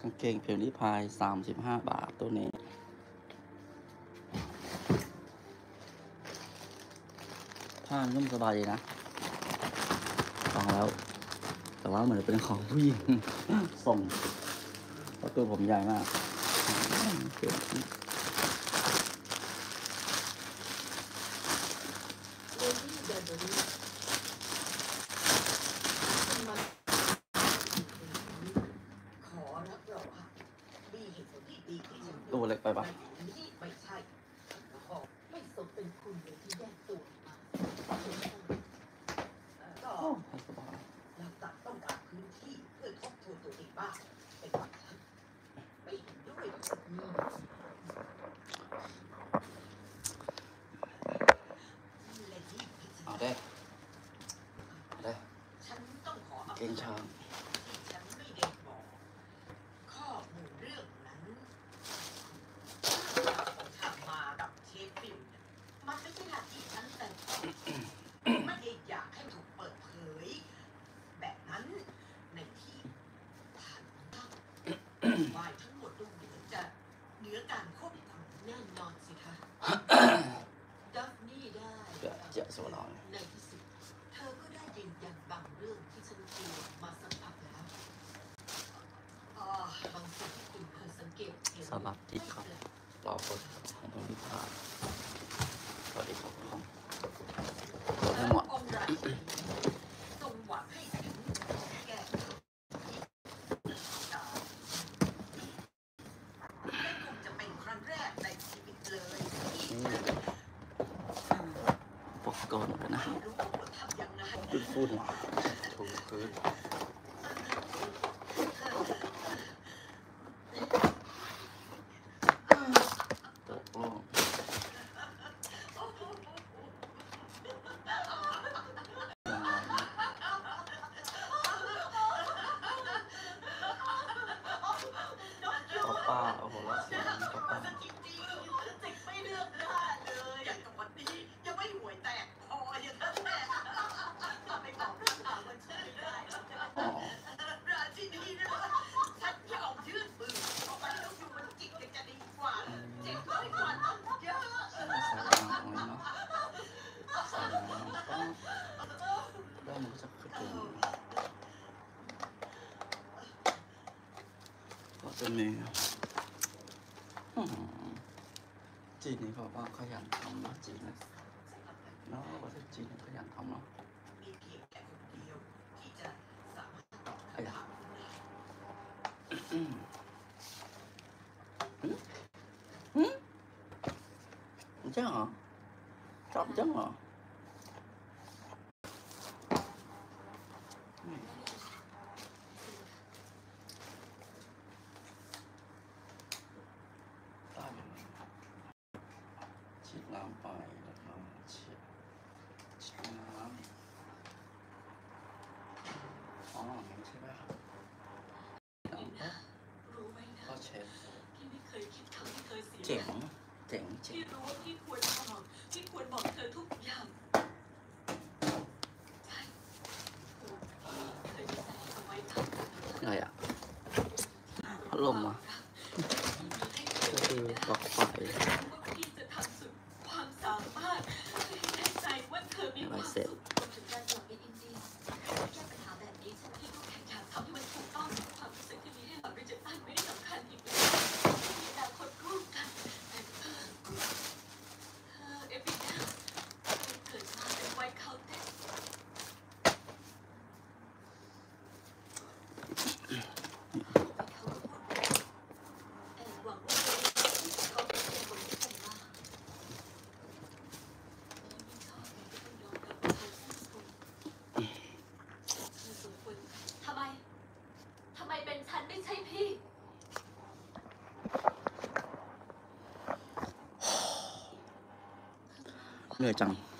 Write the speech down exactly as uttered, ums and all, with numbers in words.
กางเกงเพลลี่พายสามสิบห้าบาทตัวนี้ผ้านุ่มสบายดีนะลองแล้วแต่ว่าเหมือนเป็นของผู้หญิงส่งเพราะตัวผมใหญ่มากตัวเล็กไปปะไม่ใช่ไม่สมเป็นคุณเลยที่แยกตัวมาก็หลักตัดต้องการพื้นที่เพื่อทบทวนตัวเองบ้างเป็นแบบนั้นไม่เห็นด้วยเอาได้เอาได้ฉันต้องขอเก่งช้างฉันไม่ได้บอกข้อมูลเรื่องนั้นทำมากับเชฟฟิลด์มันไม่ใช่หน้าที่ฉันแต่ไม่ได้อยากให้ถูกเปิดเผยแบบนั้นในที่ผ่านมาฝ่ายทั้งหมดดูเหมือนจะเหนือการควบคุมแน่นอนสิคะดัฟนี่ได้เจ้าโซลาในที่สุดเธอก็ได้ยืนยันบางเรื่องที่ฉันกลัวมาสักพักแล้วอ๋อบางสิ่งที่คุณเคยสังเกตเห็นสวัสดีครับรอคนของเพลลี่พายสวัสดีครับของตัวทั้งหมดทรงหวังให้ฉันแก้และคงจะเป็นครั้งแรกในชีวิตเลยที่ปกกอนกันนะรู้ว่าทำยังไงพูดพูดถูกคืนตกลงต่อป้าโอ้โหละเสียงต่อป้าจริงๆจิกไม่เลือกได้เลยอย่างกับวันนี้ยังไม่ห่วยแตกพออย่างนั้นแหละทำไมตอบเรื่องถามมันช่วยได้ราชินีนะฉันยอมยืดมือเพราะมันต้องอยู่มันจิกจะดีกว่าเจ็บน้อยกว่าต้องเยอะใส่น้ำตรงนี้เนาะใส่น้ำก็ได้มันก็จะขึ้นถึงก็จะมีจีนนี่เขาว่าขยันทำนะจีนนะเนาะประเทศจีนขยันทำเนาะมีเพียงแค่คนเดียวที่จะสามารถตอบคำถามอืมอืมจังเหรอชอบจังเหรอฉีดน้ำไปแล้วก็ฉีดฉีดน้ำอ๋ออย่างนี้ใช่ไหมครับน้ำก็รู้ไหมนะก็เช็ดพี่ไม่เคยคิดคำที่เคยเสียเจ๋งเจ๋งเจ๋งพี่รู้ว่าพี่ควรบอกพี่ควรบอกเธอทุกอย่างใช่เคยมีใจเอาไว้ทำอะไรอ่ะพัดลมอ่ะก็คือปลั๊กไฟพี่จะทำสุดความสามารถแน่ใจว่าเธอมีความสุขถึงการกลับไปอินเดียแก้ปัญหาแบบนี้ฉันพี่ก็แค่อยากทำให้มันถูกต้องความรู้สึกที่มีให้เราบริจาคไม่ได้สำคัญอีกแล้วมีอนาคตร่วมกันแต่เธอเธอเอฟบีเเกิดมาเป็นไวท์เคาน์เตอร์ทำไมทำไมเป็นฉันไม่ใช่พี่เหนื่อยจัง